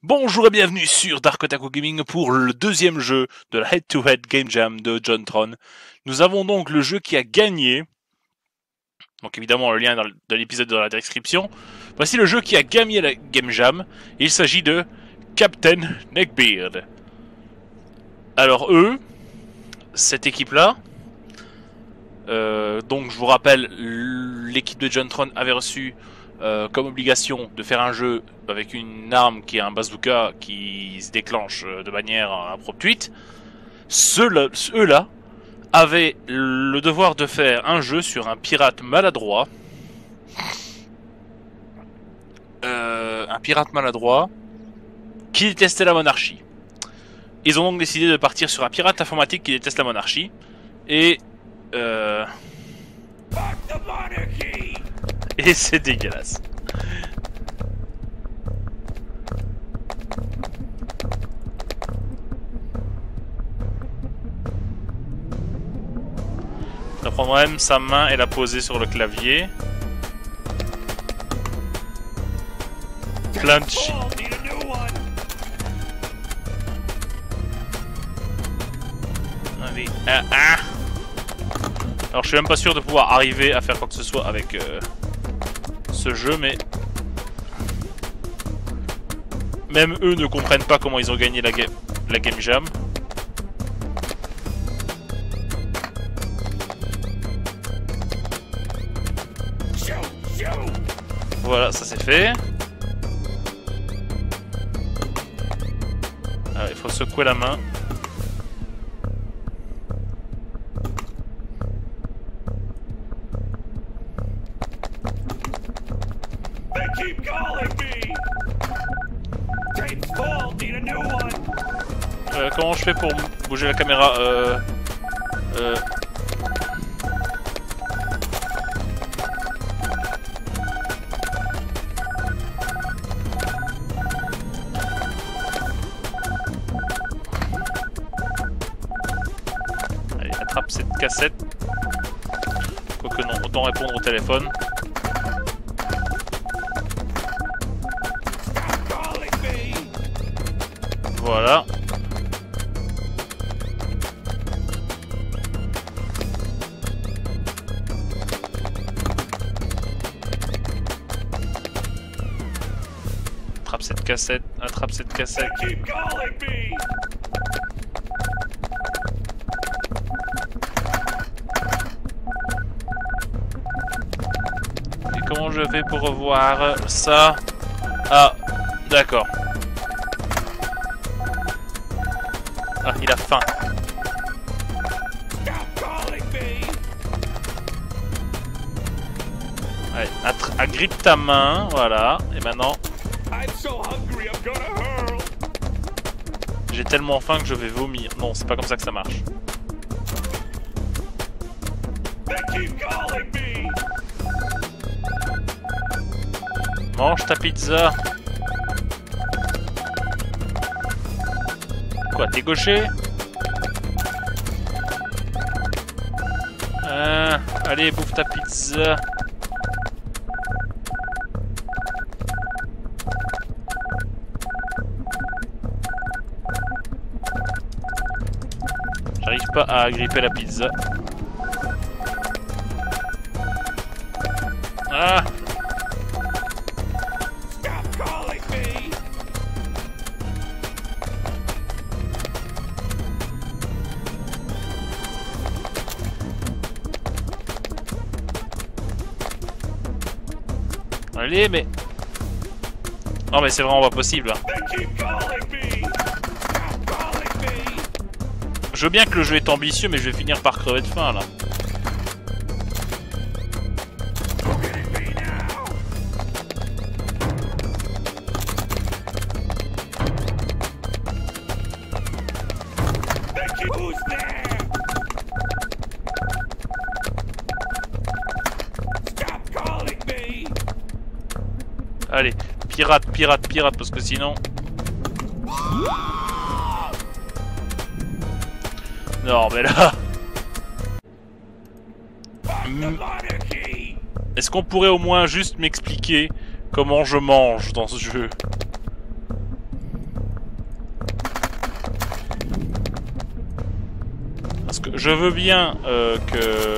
Bonjour et bienvenue sur Dark Otaku Gaming pour le deuxième jeu de la Head-to-Head Game Jam de JonTron. Nous avons donc le jeu qui a gagné. Donc évidemment le lien de l'épisode dans la description. Voici le jeu qui a gagné la Game Jam. Il s'agit de Captain Neckbeard. Alors eux, cette équipe-là, donc je vous rappelle, l'équipe de JonTron avait reçu comme obligation de faire un jeu avec une arme qui est un bazooka qui se déclenche de manière impromptuite. Ceux-là avaient le devoir de faire un jeu sur un pirate maladroit. Un pirate maladroit qui détestait la monarchie. Ils ont donc décidé de partir sur un pirate informatique qui déteste la monarchie. Et c'est dégueulasse. Il va prendre même sa main et la poser sur le clavier. Plein de shit. Allez, Alors je suis même pas sûr de pouvoir arriver à faire quoi que ce soit avec ce jeu, mais même eux ne comprennent pas comment ils ont gagné la Game Jam. Voilà, ça c'est fait. Alors, il faut secouer la main. Comment je fais pour bouger la caméra Allez, attrape cette cassette. Quoique non, autant répondre au téléphone. Voilà. Attrape cette cassette. Et comment je fais pour revoir ça? Ah, d'accord. Ah, il a faim. Allez, agrippe ta main, voilà. Et maintenant... J'ai tellement faim que je vais vomir. Non, c'est pas comme ça que ça marche. Mange ta pizza. Quoi, t'es gaucher? Allez, bouffe ta pizza. J'arrive pas à agripper la pizza. Ah! Allez, mais... Non mais c'est vraiment pas possible. Je veux bien que le jeu est ambitieux, mais je vais finir par crever de faim là. Allez, pirate, parce que sinon... Non, mais là... Est-ce qu'on pourrait au moins juste m'expliquer comment je mange dans ce jeu? Donc je veux bien que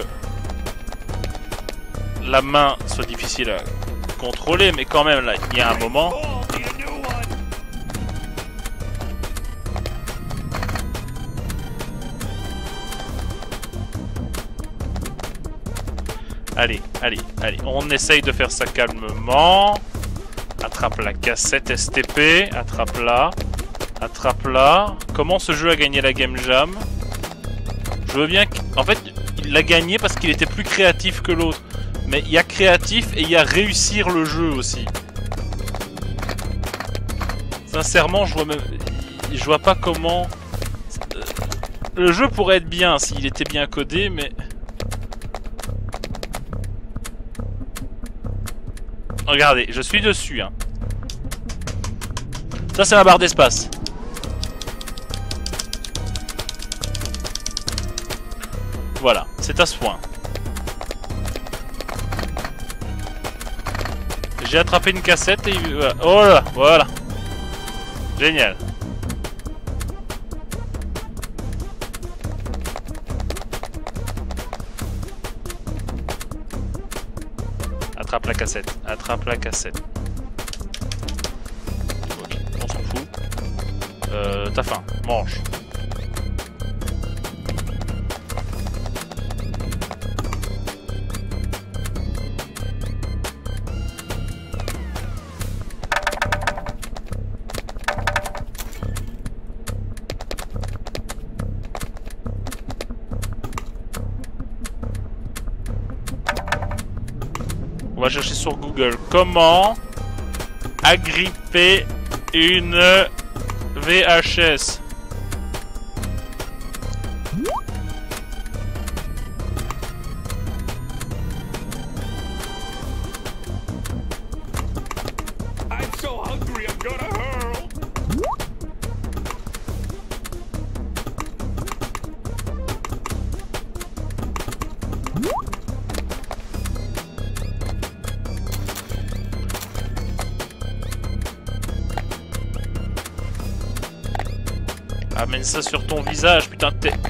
la main soit difficile à contrôler, mais quand même là, il y a un moment. Allez, allez, allez, on essaye de faire ça calmement. Attrape la cassette STP, attrape-la. Attrape-la. Comment ce jeu a gagné la Game Jam? Je veux bien... En fait, il l'a gagné parce qu'il était plus créatif que l'autre. Mais il y a créatif et il y a réussir le jeu aussi. Sincèrement, je vois pas comment... Le jeu pourrait être bien s'il était bien codé, mais... Regardez, je suis dessus, hein. Ça, c'est ma barre d'espace. Voilà, c'est à ce point. J'ai attrapé une cassette et... Oh là, voilà. Génial. Attrape la cassette. Attrape la cassette. Ok, on s'en fout. T'as faim. Mange. On va chercher sur Google comment agripper une VHS. I'm so hungry, I'm gonna hurl. Amène ça sur ton visage, putain de tête.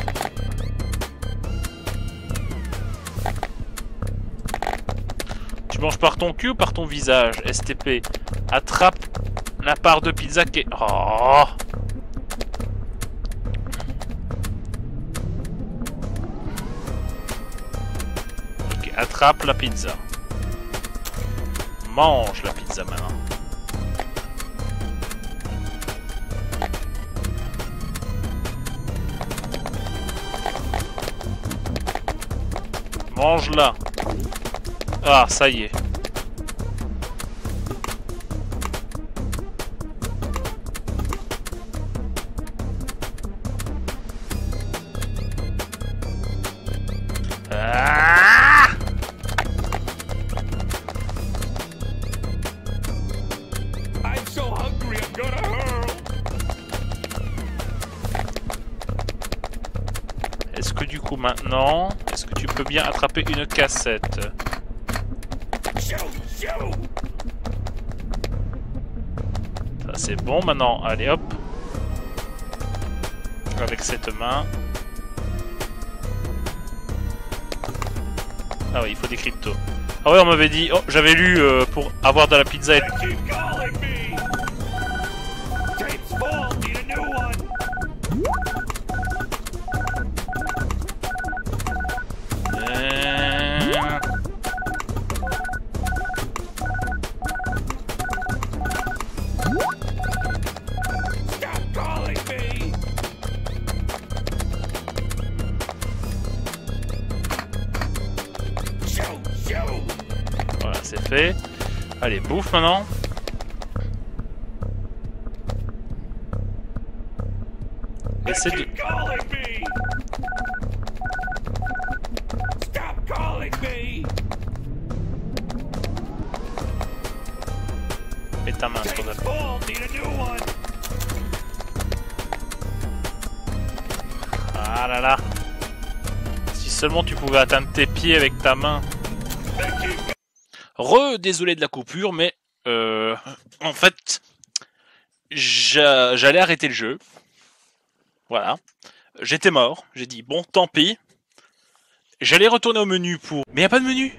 Tu manges par ton cul ou par ton visage, STP? Attrape la part de pizza qui est... Oh. Ok, attrape la pizza. Mange la pizza maintenant. Mange-la. Ah, ça y est. Ah! I'm so hungry, I'm gonna hurl. Est-ce que du coup maintenant, est-ce que tu peux bien attraper une cassette? Shoot, shoot. Ça c'est bon maintenant, allez hop. Avec cette main. Ah oui, il faut des cryptos. Ah ouais, on m'avait dit, oh j'avais lu pour avoir de la pizza et... They keep calling me. Tape's full, need a new one. Stop calling me. Shoot, shoot. Voilà, c'est fait. Allez, bouffe maintenant. Essaie de... Keep calling me. Stop calling me. Mets ta main sur Tape's la... full, need a new one. Ah là là. Si seulement tu pouvais atteindre tes pieds avec ta main. Désolé de la coupure, mais en fait, j'allais arrêter le jeu. Voilà. j'étais mort. J'ai dit bon, tant pis. J'allais retourner au menu pour... Mais y a pas de menu.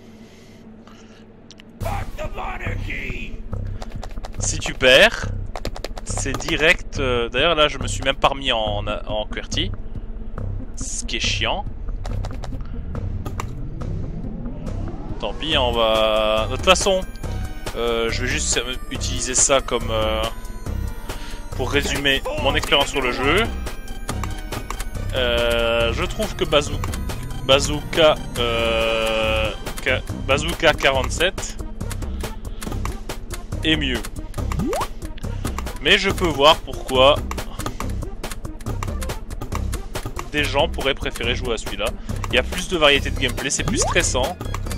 Fuck the monarchy! Si tu perds, c'est direct... D'ailleurs là je me suis même pas remis en QWERTY. Ce qui est chiant. Tant pis, on va... De toute façon, je vais juste utiliser ça comme... pour résumer mon expérience sur le jeu. Je trouve que Bazooka 47 est mieux. Mais je peux voir pourquoi des gens pourraient préférer jouer à celui-là. Il y a plus de variété de gameplay, c'est plus stressant.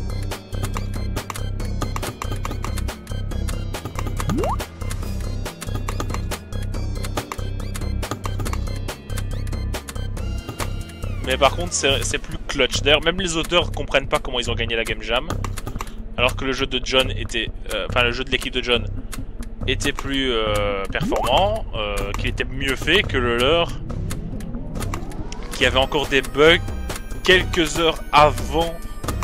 Mais par contre, c'est plus clutch. D'ailleurs, même les auteurs comprennent pas comment ils ont gagné la Game Jam. Alors que le jeu de John était... Enfin, le jeu de l'équipe de John était plus performant, qu'il était mieux fait que le leur, qui avait encore des bugs quelques heures avant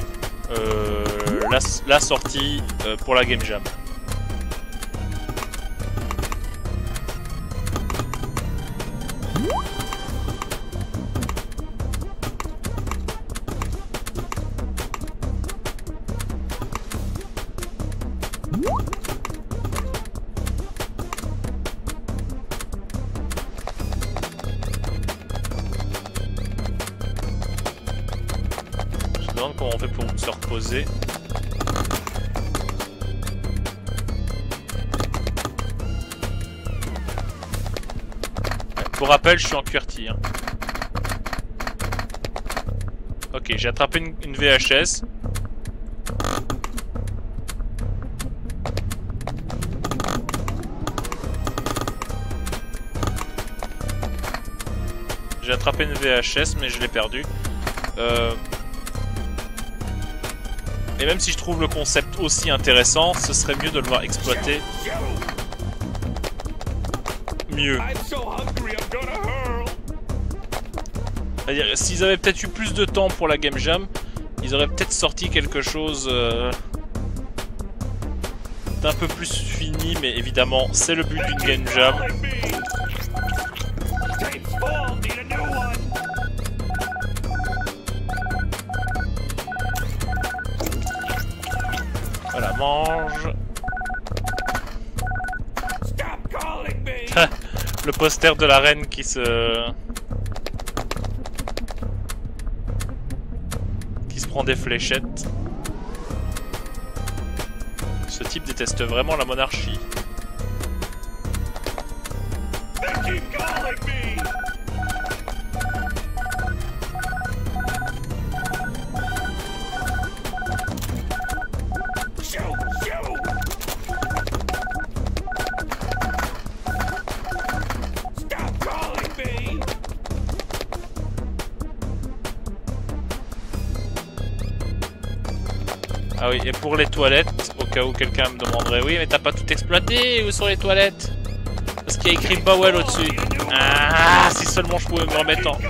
la sortie pour la Game Jam. Je me demande comment on fait pour se reposer. Pour rappel, je suis en QWERTY. Hein. Ok, j'ai attrapé une VHS. J'ai attrapé une VHS, mais je l'ai perdue. Et même si je trouve le concept aussi intéressant, ce serait mieux de le voir exploiter mieux. C'est-à-dire, s'ils avaient peut-être eu plus de temps pour la Game Jam, ils auraient peut-être sorti quelque chose d'un peu plus fini, mais évidemment, c'est le but d'une Game Jam. Voilà, mange. Le poster de la reine qui se prend des fléchettes. Ce type déteste vraiment la monarchie. Ah oui, et pour les toilettes, au cas où quelqu'un me demanderait, oui, mais t'as pas tout exploité, où sont les toilettes? Parce qu'il y a écrit Bowel au-dessus. Ah, si seulement je pouvais me remettre en...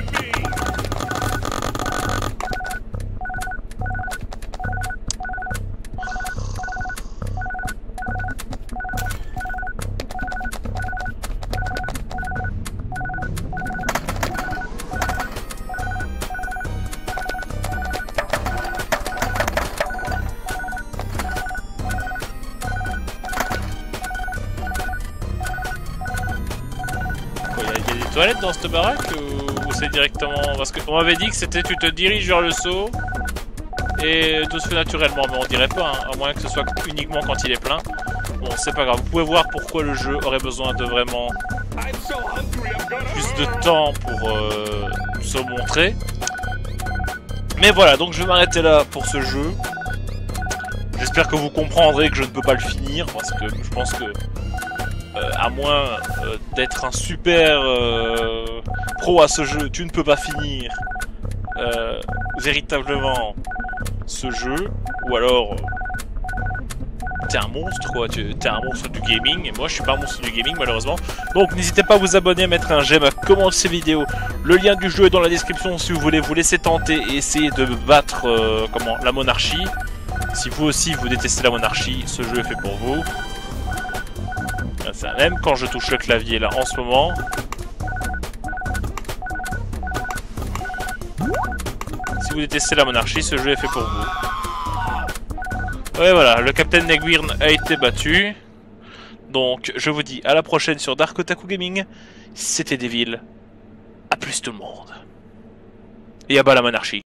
toilettes dans cette baraque ou c'est directement... Parce qu'on m'avait dit que c'était tu te diriges vers le seau et tout se fait naturellement, mais on dirait pas, hein, à moins que ce soit uniquement quand il est plein. Bon, c'est pas grave, vous pouvez voir pourquoi le jeu aurait besoin de vraiment plus de temps pour se montrer. Mais voilà, donc je vais m'arrêter là pour ce jeu. J'espère que vous comprendrez que je ne peux pas le finir, parce que je pense que à moins d'être un super pro à ce jeu, tu ne peux pas finir véritablement ce jeu, ou alors t'es un monstre quoi, t'es un monstre du gaming, et moi je suis pas un monstre du gaming malheureusement. Donc n'hésitez pas à vous abonner, à mettre un j'aime, à commenter ces vidéos. Le lien du jeu est dans la description si vous voulez vous laisser tenter et essayer de battre la monarchie. Si vous aussi vous détestez la monarchie, ce jeu est fait pour vous. Ça, même quand je touche le clavier là en ce moment. Si vous détestez la monarchie, ce jeu est fait pour vous. Ouais voilà, le Capitaine Negwyrn a été battu. Donc je vous dis à la prochaine sur Dark Otaku Gaming. C'était Devil. A plus tout le monde. Et à bas la monarchie.